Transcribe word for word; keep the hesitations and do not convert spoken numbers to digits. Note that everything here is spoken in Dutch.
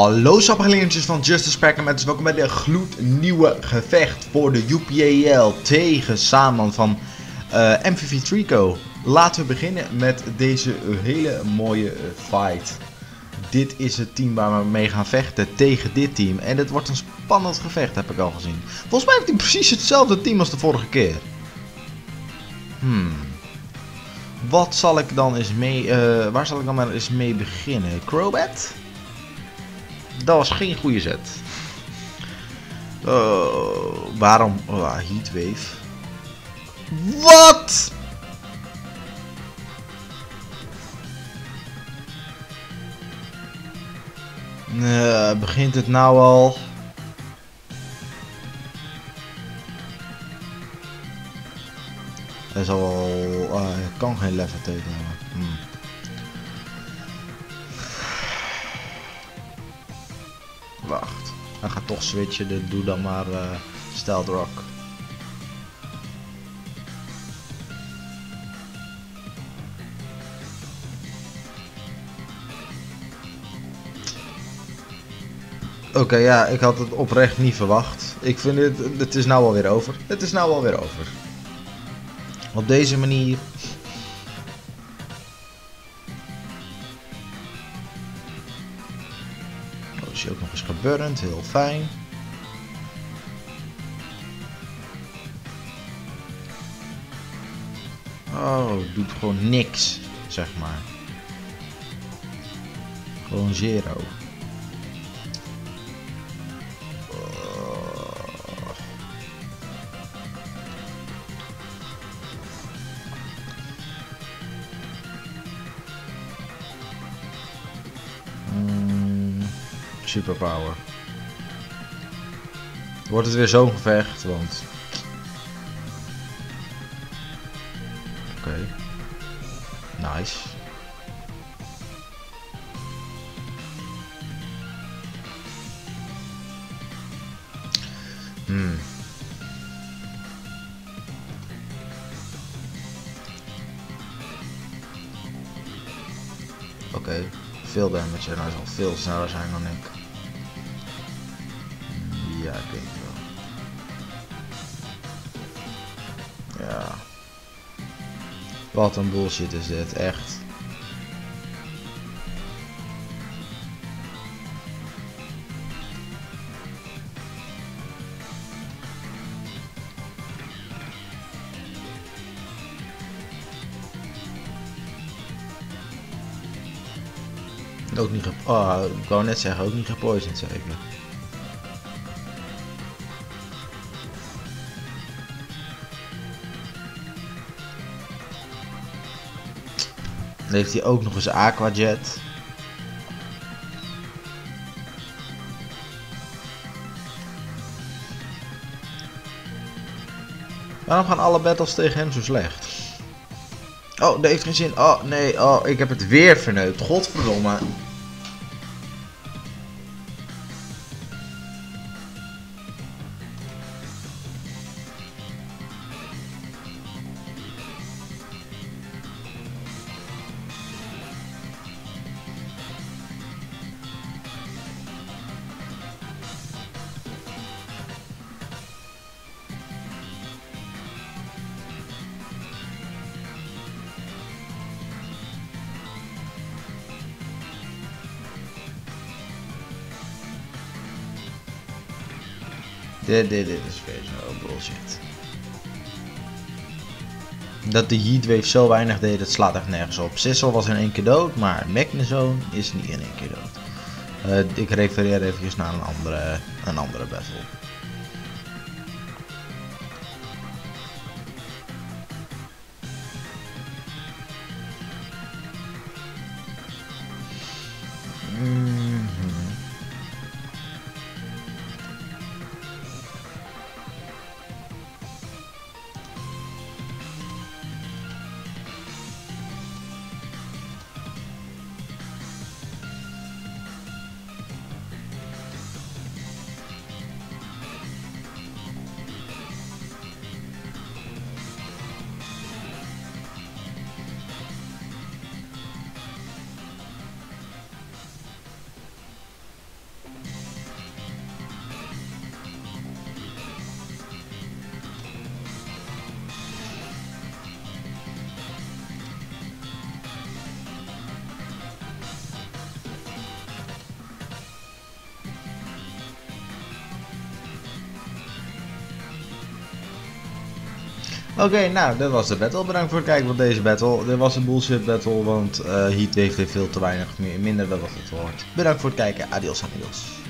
Hallo sappelingetjes van Justice Pack en mensen, welkom bij de gloednieuwe gevecht voor de U P A L tegen Saman van uh, M V V Trico. Laten we beginnen met deze hele mooie fight. Dit is het team waar we mee gaan vechten tegen dit team. En het wordt een spannend gevecht, heb ik al gezien. Volgens mij heeft hij precies hetzelfde team als de vorige keer. Hmm. Wat zal ik dan eens mee... Uh, waar zal ik dan maar eens mee beginnen? Crobat? Dat was geen goede zet. Uh, waarom? Oh, Heatwave. Wat? Uh, begint het nou al? Hij zal wel... Uh, ik kan geen levitate hebben. Hmm. Wacht. Hij gaat toch switchen. Dus doe dan maar uh, Stealth Rock. Oké, okay, ja, ik had het oprecht niet verwacht. Ik vind het, het is nou alweer over. Het is nou alweer over. Op deze manier. Oh, is hij ook nog eens geburnt, heel fijn. Oh, doet gewoon niks, zeg maar. Gewoon zero. Superpower. Wordt het weer zo'n gevecht, want... Oké. Okay. Nice. Hmm. Oké. Okay. Veel damage en hij zal veel sneller zijn dan ik. Ja, ik denk wel. Ja. Wat een bullshit is dit, echt. Ook niet gep... Oh, ik wou net zeggen, ook niet gepoisoned zeker. Dan heeft hij ook nog eens Aqua Jet. Waarom gaan alle battles tegen hem zo slecht? Oh, dat heeft geen zin. Oh, nee. Oh, ik heb het weer verneukt. Godverdomme. Dit, dit, dit is weer zo bullshit. Dat de Heatwave zo weinig deed, dat slaat echt nergens op. Sissel was in één keer dood, maar Magnezone is niet in één keer dood. Uh, ik refereer even naar een andere, een andere battle. Oké, okay, nou, dat was de battle. Bedankt voor het kijken van deze battle. Dit was een bullshit battle, want uh, Heatwave heeft veel te weinig minder dan wat het hoort. Bedankt voor het kijken. Adios amigos.